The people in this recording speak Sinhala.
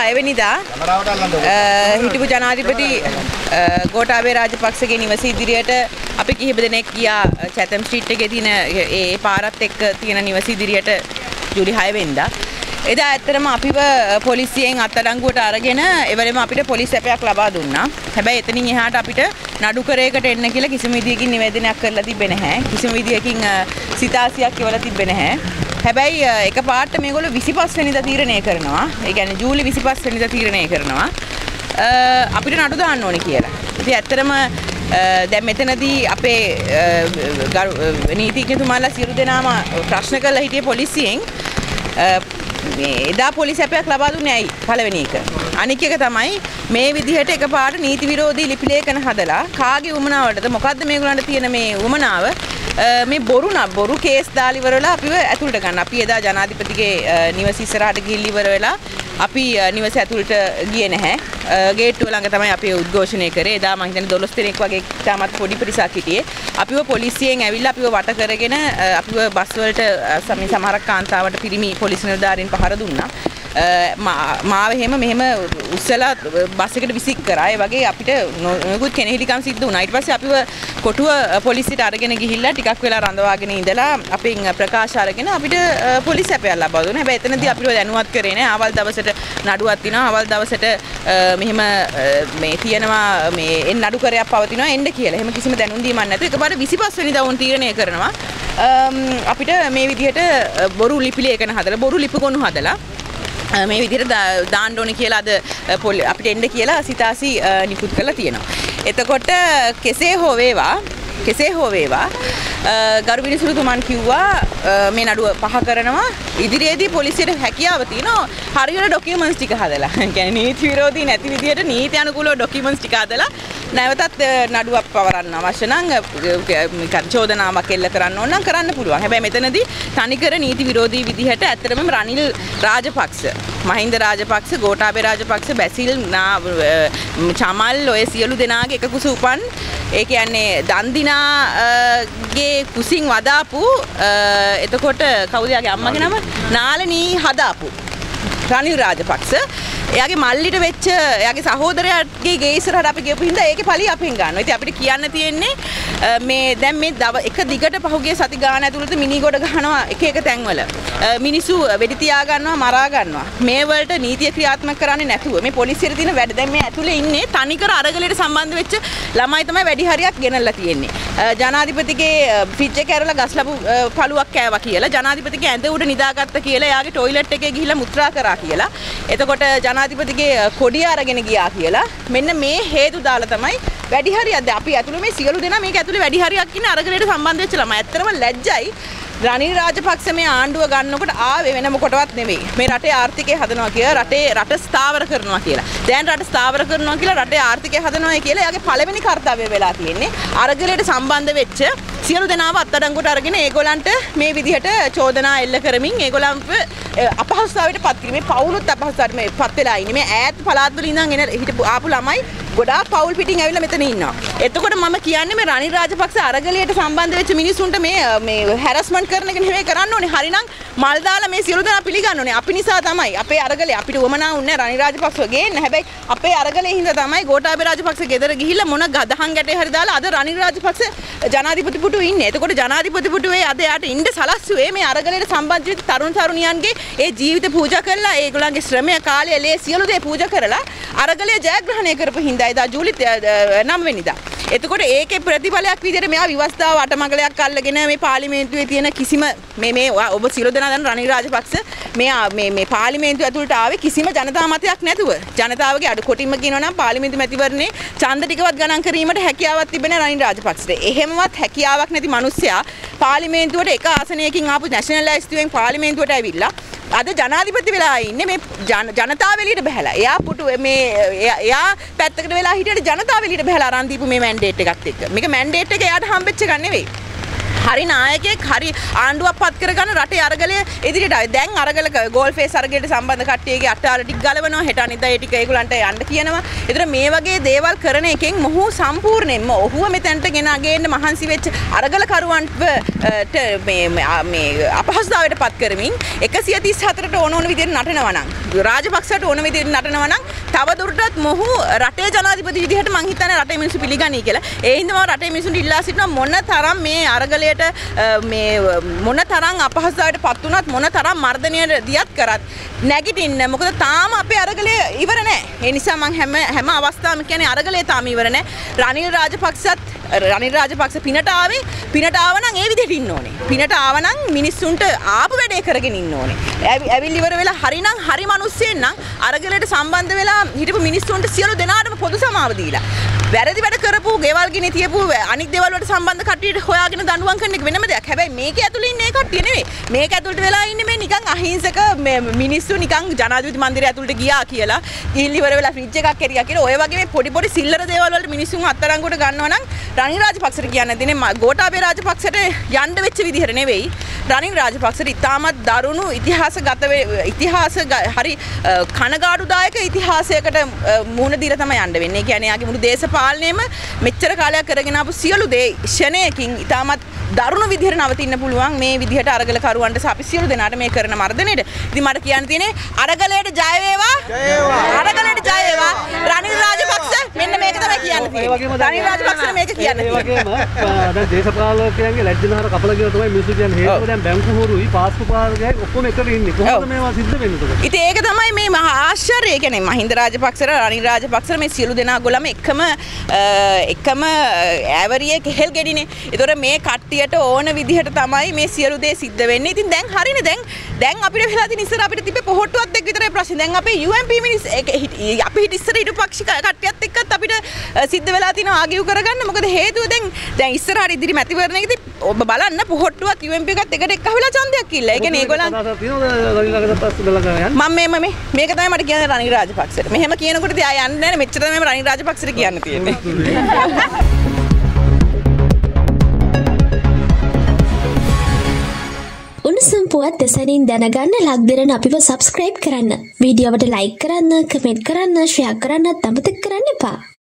6 වෙනිදා හිටපු ජනාධිපති ගෝඨාභය රාජපක්ෂගේ නිවස ඉදිරියට අපි කිහිප දෙනෙක් ගියා චැතම් ස්ට්‍රීට් එකේ තියෙන ඒ පාරත් එක්ක තියෙන නිවස ඉදිරියට ජූලි 6 වෙනිදා. එදා ඇත්තටම අපිව පොලිසියෙන් අත්අඩංගුවට අරගෙන එවලෙම අපිට පොලිස් සැපයක් ලබා දුන්නා. හැබැයි එතනින් එහාට අපිට නඩුකරයකට එන්න කියලා කිසිම විදියකින් නිවේදනයක් කරලා තිබෙන්නේ නැහැ. කිසිම විදියකින් සිතාසියක් කියවලා තිබෙන්නේ නැහැ. හැබැයි එකපාරට මේගොල්ලෝ 25 වෙනිදා තීරණය කරනවා. ඒ කියන්නේ ජූලි 25 වෙනිදා තීරණය කරනවා. අපිට නඩු දාන්න ඕනේ කියලා. ඉතින් ඇත්තටම දැන් මෙතනදී අපේ නීතිඥතුමාලා සියලු දෙනාම ප්‍රශ්න කරලා හිටියේ පොලිසියෙන් එදා පොලිස් සැපයක් ලබා දුන්නේ ඇයි? පළවෙනි එක. අනික එක තමයි මේ විදිහට එකපාරට නීති විරෝධී ලිපි ලේඛන හදලා කාගේ උමනාවටද මොකද්ද මේගොල්ලන්ට තියෙන මේ උමනාව මේ බොරු කේස් දාලා ඉවර වෙලා අපිව ඇතුළට ගන්න. අපි එදා ජනාධිපතිගේ නිවස ඉස්සරහට ගිහිල්ලා ඉවර වෙලා අපි නිවස ඇතුළට ගියේ නැහැ. ගේට්ටුව ළඟ තමයි අපි උද්ඝෝෂණය කරේ. එදා මම හිතන්නේ 12 දෙනෙක් වගේ තාමත් පොඩි පිරිසක් හිටියේ. අපිව පොලිසියෙන් ඇවිල්ලා අපිව වට කරගෙන අපිව බස් වලට සමහරක් කාන්තාවට පිරිමි පොලිස් නිලධාරීන් පහර දුන්නා. මාව මෙහෙම උස්සලා බස් එකට විසික් කරා. ඒ වගේ අපිට නොයෙකුත් කෙනෙහිලිකම් සිද්ධ වුණා. ඊට පස්සේ අපිව කොටුව පොලිසියට අරගෙන ගිහිල්ලා ටිකක් වෙලා රඳවාගෙන ඉඳලා අපෙන් ප්‍රකාශ අරගෙන අපිට පොලිස් සැපයක් ලබා දුන්නා. හැබැයි එතනදී අපිව දැනුවත් කරේ නෑ. ආවල් දවසට නඩුවක් තියනවා. ආවල් දවසට මෙහෙම මේ තියෙනවා මේ නඩු කරයක් පවතිනවා එන්න කියලා. එහෙම කිසිම දැනුම් දීමක් නැතුව එකපාරට 25 වෙනිදා වුන් තීරණය කරනවා. අපිට මේ විදිහට බොරු ලිපි ලේඛන හදලා බොරු ලිපිගොනු හදලා මේ විදිහට දාන්න ඕනේ කියලා අද අපිට එන්න කියලා සිතාසි නිකුත් කරලා තියෙනවා. එතකොට කෙසේ හෝ වේවා ගරු විනිසුරුතුමන් කිව්වා මේ නඩුව පහ කරනවා ඉදිරියේදී පොලිසියට හැකියාව තියෙනවා හරියට ඩොකියුමන්ට්ස් ටික හදලා. ඒ කියන්නේ නීති විරෝධී නැති විදිහට නීති අනුකූලව ඩොකියුමන්ට්ස් ටික හදලා නැවතත් නඩුවක් පවරන්න අවශ්‍ය නම් චෝදනාවක් එල්ල කරන්න ඕන නම් කරන්න පුළුවන්. හැබැයි මෙතනදී තනිකර නීති විරෝධී විදිහට ඇත්තටම රනිල් රාජපක්ෂ, මහින්ද රාජපක්ෂ, ගෝඨාභය රාජපක්ෂ, බැසිල් චමල් ඔය සියලු දෙනාගේ එක කුස උපන් ඒ කියන්නේ දන්දිනාගේ කුසින් වදාපු එතකොට කවුද යාගේ අම්මගේ නම? නාලනී හදාපු රනිල් රාජපක්ෂ එයාගේ මල්ලිට වෙච්ච එයාගේ සහෝදරයාගේ ගේ ඉස්සරහට අපි ගියපු හින්දා ඒකේ පලිය අපෙන් ගන්නවා. ඉතින් අපිට කියන්න තියෙන්නේ මේ දැන් මේ එක දිගට පහුගිය සති ගාන ඇතුළත මිනිගොඩ ගහනවා එක තැන්වල. මිනිස්සු වෙඩි තියා ගන්නවා, මරා ගන්නවා. මේ වලට නීතිය ක්‍රියාත්මක කරන්නේ නැතුව මේ පොලිසියට තියෙන වැඩ දැන් මේ ඇතුලේ ඉන්නේ තනිකර අරගලයට සම්බන්ධ වෙච්ච ළමයි තමයි වැඩි හරියක් ගෙනල්ලා තියෙන්නේ. ජනාධිපතිගේ ෆ්‍රිජ් එක ඇරලා ගස්ලපු පළුවක් කෑවා කියලා, ජනාධිපතිගේ ඇඳ උඩ නිදාගත්ත කියලා, එයාගේ টয়ලට් එකේ ගිහිල්ලා මුත්‍රා කරා කියලා. එතකොට ජනාධිපතිගේ කොඩිය අරගෙන ගියා කියලා. මෙන්න මේ හේතු දාලා තමයි වැඩි හරියක් දැන් අපි ඇතුළේ මේ සියලු දෙනා මේක ඇතුළේ වැඩි හරියක් ඉන්නේ අරගලයට සම්බන්ධ වෙච්ච ළමයි. ඇත්තටම ලැජ්ජයි. රනිල් රාජපක්ෂ මේ ආණ්ඩුව ගන්නකොට ආවේ වෙනම කොටවත් නෙවෙයි. මේ රටේ ආර්ථිකය හදනවා කියලා, රට ස්ථාවර කරනවා කියලා. දැන් රට ස්ථාවර කරනවා කියලා රටේ ආර්ථිකය හදනවා කියලා එයාගේ පළවෙනි කාර්යය වෙලා තියෙන්නේ. අරගලයට සම්බන්ධ වෙච්ච සියලු දෙනාව අත්අඩංගුවට අරගෙන ඒගොල්ලන්ට මේ විදිහට චෝදනා එල්ල කරමින් ඒගොල්ලන්ව අපහසුතාවයට පත් කිරීම. මේ පවුලුත් අපහසුතාවට මේ පත් වෙලා ඉන්නේ. මේ ඈත් පළාත්වල ඉඳන් එන හිටපු ආපු ළමයි ගොඩාක් පවුල් පිටින් ඇවිල්ලා මෙතන ඉන්නවා. එතකොට මම කියන්නේ මේ රනිල් රාජපක්ෂ අරගලයට සම්බන්ධ වෙච්ච මිනිසුන්ට මේ හැරස්මන්ට් කරන එක නෙවෙයි කරන්න ඕනේ. හරිනම් මල් දාලා මේ සියලු දෙනා පිළිගන්න ඕනේ. අපි නිසා තමයි අපේ අරගලේ අපිට වමනා වුන්නේ රනිල් රාජපක්ෂව ගේන්න. හැබැයි අපේ අරගලේ හින්දා තමයි ගෝඨාභය රාජපක්ෂ ගෙදර ගිහිල්ලා මොන ගදහන් ගැටේ හරි දාලා අද රනිල් රාජපක්ෂ ජනාධිපති පුටුවේ ඉන්නේ. එතකොට ජනාධිපති පුටුවේ අද යාට ඉන්න සලස්සුවේ මේ අරගලයට සම්බන්ධ වෙච්ච තරුණ තරුණියන්ගේ ඒ ජීවිත පූජා කරලා ඒගොල්ලන්ගේ ශ්‍රමය කාලය ලේ සියලු දේ පූජා කරලා අරගලය ජයග්‍රහණය කරපු හින්දා එදා ජූලි 9 වෙනිදා. එතකොට ඒකේ ප්‍රතිඵලයක් විදිහට මෙයා විවස්ථාව අටමගලයක් අල්ලගෙන මේ පාර්ලිමේන්තුවේ තියෙන කිසිම මේ ඔබ සියලු දෙනා දන්න රනිල් රාජපක්ෂ මේ පාර්ලිමේන්තුව ඇතුළට ආවේ කිසිම ජනතා මතයක් නැතුව. ජනතාවගේ අඩු කොටින්ම කියනවා නම් පාර්ලිමේන්තු මැතිවරණේ ඡන්ද ටිකවත් ගණන් කිරීමට හැකියාවක් තිබෙන රනිල් රාජපක්ෂට. එහෙමවත් හැකියාවක් නැති මිනිස්සයා පාර්ලිමේන්තුවට එක ආසනයකින් ආපු නැෂනල් ලයිස්තුවෙන් පාර්ලිමේන්තුවට ඇවිල්ලා අද ජනාධිපති වෙලා ඉන්නේ මේ ජනතාව එළියට බහැලා. එයා පුටු එයා පැත්තකට වෙලා හිටියට ජනතාව එළියට බහැලා අරන් දීපු මේ මැන්ඩේට් එකත් එක්ක. මේක මැන්ඩේට් එක එයාට හම්බෙච්ච එකක් නෙවෙයි. හරි නායකයෙක් හරි ආණ්ඩුවක් පත් කරගන්න රටේ අරගලය ඉදිරියට ආවේ. දැන් අරගල ගෝල් ෆේස් අරගලයට සම්බන්ධ කට්ටියගේ අට්ටාර ටික ගලවනවා. හෙට අනිද්දා ඒ ටික ඒගොල්ලන්ට යන්න කියනවා. ඒතර මේ වගේ දේවල් කරන එකෙන් මොහු සම්පූර්ණයෙන්ම ඔහුව මෙතනට ගෙන ගේන්න මහන්සි වෙච්ච අරගල කරුවන්ට මේ අපහසුතාවයට පත් කරමින් 134ට ඕන විදිහට නටනවා නම් රාජපක්ෂට ඕන විදිහට නටනවා නම් තව දුරටත් මොහු රටේ ජනාධිපති විදිහට මං හිතන්නේ රටේ මිනිස්සු පිළිගනී කියලා. ඒ හින්දා මම රටේ මිනිස්සුන්ට ඉල්ලා සිටිනවා මොන තරම් මේ අරගලයට මේ මොන තරම් අපහසුතාවයට පත් වුණත් මොන තරම් මර්ධනයට දියත් කරත් නැගිටින්න. මොකද තාම අපේ අරගලය ඉවර නැහැ. ඒ නිසා මම හැම අවස්ථාවකම කියන්නේ අරගලය තාම ඉවර නැහැ. රනිල් රාජපක්ෂ පිනට ආවේ. පිනට ආව නම් ඒ විදිහට ඉන්න ඕනේ. පිනට ආව නම් මිනිස්සුන්ට ආපු වැඩේ කරගෙන ඉන්න ඕනේ. ඇවිල් ඉවර වෙලා හරිනම් හරි මිනිස්සෙන් නම් අරගලයට සම්බන්ධ වෙලා හිටපු මිනිස්සුන්ට සියලු දෙනාටම පොදු සමාව දීලා වැරදි වැඩ කරපු ගෙවල් ගිනේ තියපු අනිත් දේවල් වලට සම්බන්ධ කට්ටියට හොයාගෙන දඬුවම් කරන එක වෙනම දෙයක්. හැබැයි මේක ඇතුළේ ඉන්නේ කට්ටිය නෙවෙයි. මේක ඇතුළට වෙලා ඉන්නේ මේ නිකන් අහිංසක මිනිස්සු නිකන් ජනාධිපති මන්දිරය ඇතුළට ගියා කියලා ගිහින් ඉවර වෙලා ෆ්‍රිජ් එකක් කැරියා කියලා ඔය වගේ මේ පොඩි සිල්ලර දේවල් වලට මිනිස්සුන් අත්අඩංගුවට ගන්නවා නම් රනිල් රාජපක්ෂට කියන්න දෙන්නේ ගෝඨාභය රාජපක්ෂට යන්න වෙච්ච විදිහට නෙවෙයි. රනිල් රාජපක්ෂට ඉතාමත් දරුණු හරි කනගාටුදායක ඉතිහාසයකට මුහුණ දීලා තමයි යන්න වෙන්නේ. ඒ කියන්නේ යාගේ මුළු දේශපාලනයේම මෙච්චර කාලයක් කරගෙන ආපු සියලු දේ ෂණයකින් ඉතාමත් දරුණු විදිහට නවතින්න පුළුවන් මේ විදිහට අරගල කරුවන්ට අපි සියලු දෙනාට මේ කරන මර්ධනයේට. ඉතින් මට කියන්න තියෙන්නේ අරගලයට ජය වේවා. අරගලයට ජය වේවා. රනිල් රාජපක්ෂ මෙන්න මේක තමයි කියන්න තියෙන්නේ. රනිල් රාජපක්ෂ මේක කියන්න තියෙන්නේ. ඒ වගේම දැන් දේශපාලකයන්ගේ ලැජ්ජනාර කපලා කියලා තමයි මිනිස්සු කියන්නේ. හේතුව දැන් බැංකු හොරුයි පාස්කු පාරගයයි ඔක්කොම එකට ඉන්නේ. කොහොමද මේවා සිද්ධ වෙන්නේ එතකොට? ඉතින් ඒක තමයි මේ මහා ආශ්චර්යය. ඒ කියන්නේ මහින්ද රාජපක්ෂර රනිල් රාජපක්ෂර මේ සියලු දෙනා ගොල්ලම එකම ඇවරියේ කෙහෙල් ගෙඩිනේ. ඒතොර මේ කට්ටියට ඕන විදිහට තමයි මේ සියලු දේ සිද්ධ වෙන්නේ. ඉතින් දැන් හරිනේ දැන් අපිට වෙලා තියෙන ඉස්සර අපිට තිබ්බේ පොහොට්ටුවත් එක්ක විතරයි ප්‍රශ්නේ. දැන් අපේ UMP මිනිස් අපි ඉස්සර හිටු පක්ෂ කට්ටියත් එක්කත් අපිට සිද්ධ වෙලා තියෙනවා ආගියු කරගන්න. මොකද හේතුව දැන් ඉස්සරහට ඉදිරි මැතිවරණයකදී ඔබ බලන්න පොහොට්ටුවත් UMP එකත් එකට එක්කහවිලා ඡන්දයක් ඉල්ල. ඒ කියන්නේ ඒගොල්ලන් මම මේක තමයි මට කියන්නේ රනිල් රාජපක්ෂට. මෙහෙම කියනකොට තියා යන්නේ නැහැ. මෙච්චර තමයි රනිල් රාජපක්ෂට කියන්න තියෙන්නේ. උණුසුම් පුවත් දෙසනින් දැනගන්න ලක්දිරන අපිව සබ්ස්ක්‍රයිබ් කරන්න. වීඩියෝවට ලයික් කරන්න, කමෙන්ට් කරන්න, ෂෙයා කරන්නත් අමතක කරන්න එපා.